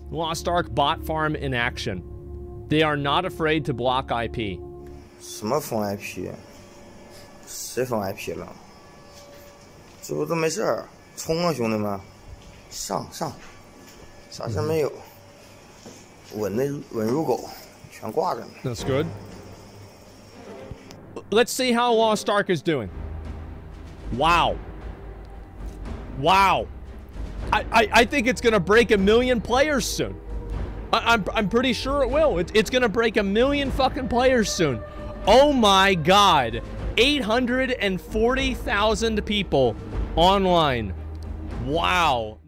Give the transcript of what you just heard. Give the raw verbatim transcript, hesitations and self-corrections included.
Lost Ark bot farm in action. They are not afraid to block I P. 什么封 I P？ 谁封 I P 了？这不都没事儿，冲啊，兄弟们，上上，啥事没有，稳的稳如狗，全挂着呢。 That's good. Let's see how Lost Ark is doing. Wow. Wow. I, I, I think it's gonna break a million players soon. I, I'm, I'm pretty sure it will. It, it's gonna break a million fucking players soon. Oh my god. eight hundred forty thousand people online. Wow.